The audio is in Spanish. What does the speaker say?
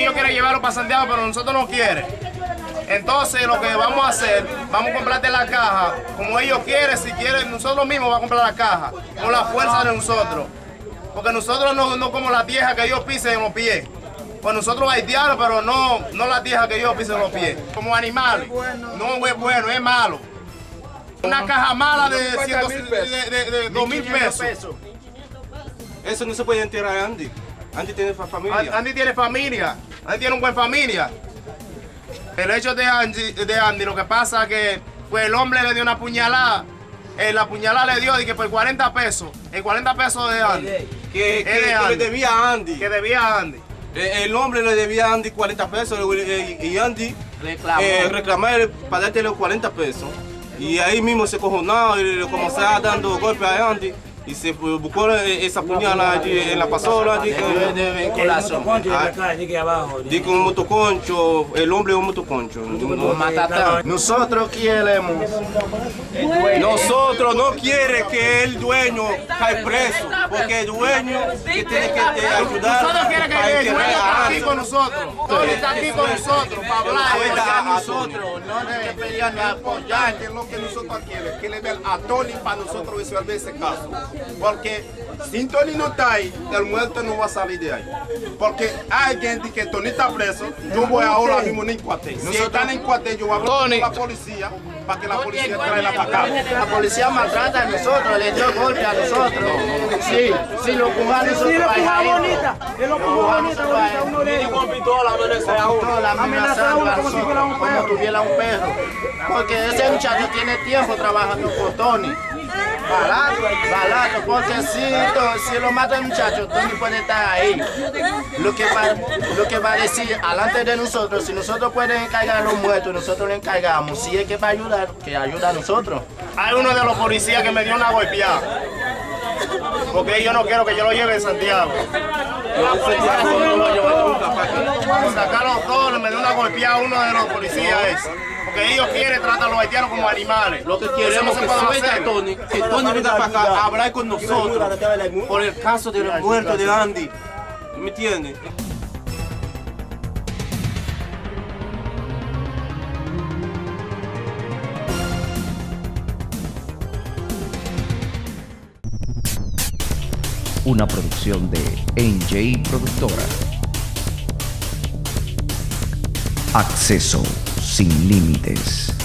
ellos quieren llevarlo para Santiago, pero nosotros no quieren. Entonces lo que vamos a hacer, vamos a comprarte la caja, como ellos quieren, si quieren, nosotros mismos vamos a comprar la caja, con la fuerza de nosotros. Porque nosotros no como la tierra que ellos pisen en los pies. Pues nosotros haitianos, pero no la tierra que ellos pisen en los pies. Como animales, no es bueno, es malo. Una caja mala de 2.000 pesos. Eso no se puede enterrar a Andy. Andy tiene familia. Andy tiene familia. Andy tiene una buena familia. El hecho de Andy, lo que pasa es que pues, el hombre le dio una puñalada. La puñalada le dio de que por 40 pesos. El 40 pesos de Andy. Que le debía a Andy. Que debía a Andy. El hombre le debía a Andy 40 pesos y Andy reclamó para darte los 40 pesos. Y ahí mismo se cojonó y le comenzó a dando golpes a Andy. Y se buscó esa puñalada allí en la pasola de vinculación. Dice un motoconcho, el hombre es un motoconcho. Nosotros queremos. Nosotros no quiere que el dueño caiga preso, porque el dueño que tiene que ayudar. Nosotros queremos que el dueño esté aquí con nosotros. Tony está aquí con nosotros para hablar. A nosotros, no deberían apoyar lo que nosotros queremos, que le den a Tony para nosotros resolver ese caso. Porque si Tony no está ahí, el muerto no va a salir de ahí. Porque hay gente que Tony está preso, yo voy ahora mismo en el cuartel. Si están en el cuartel, yo voy a hablar con la policía para que la policía traiga la acá. La policía maltrata a nosotros, le dio golpe a nosotros. Sí, lo cubanos son bonita, es lo bonita, uno de ellos. la amenazando como si tuviera un perro. Porque ese muchacho tiene tiempo trabajando por Tony. Barato, porque si lo mata el muchacho, Tony puede estar ahí. Lo que va a decir alante de nosotros, si nosotros podemos encargar a los muertos, nosotros le encargamos. Si es que va a ayudar, que ayuda a nosotros. Hay uno de los policías que me dio una golpeada. Porque yo no quiero que yo lo lleve en Santiago. Sacaron todos, me dio una golpeada uno de los policías ese. Porque ellos quieren tratar a los haitianos como animales. Lo que queremos es que suelte a Tony, que Tony venga para acá a hablar con nosotros por el caso del muerto de Andy. ¿Me entiendes? Una producción de NJ Productora. Acceso sin límites.